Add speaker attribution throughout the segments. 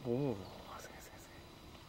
Speaker 1: おお、すげえすげえすげえ。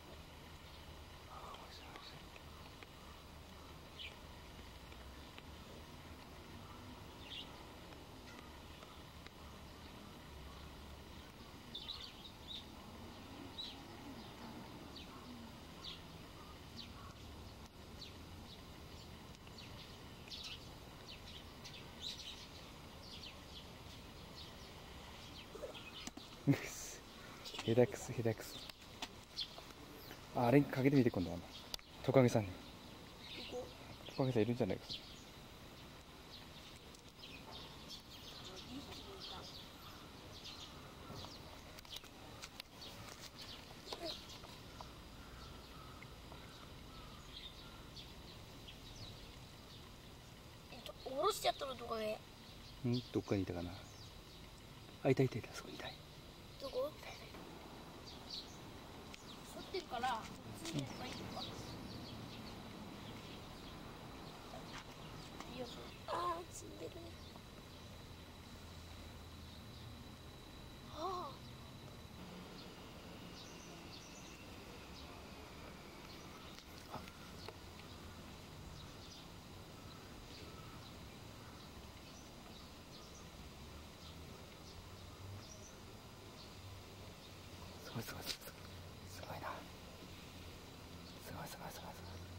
Speaker 1: 下手くそ下手くそ。あれにかけてみて今度トカゲさんに。トカゲさんいるんじゃないか。
Speaker 2: 下ろしちゃったのトカゲ。
Speaker 1: どっかにいたかな。あ、いたいたいた、そこにいた。
Speaker 2: どこ？反ってるからついてればいいのか。ああ、積んでる。ああ。
Speaker 1: すごいすごいすごいすごいな。すごいすごいすごいすごい。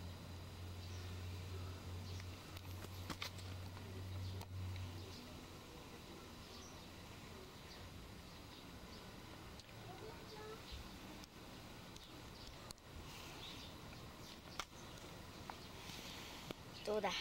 Speaker 2: どうだ。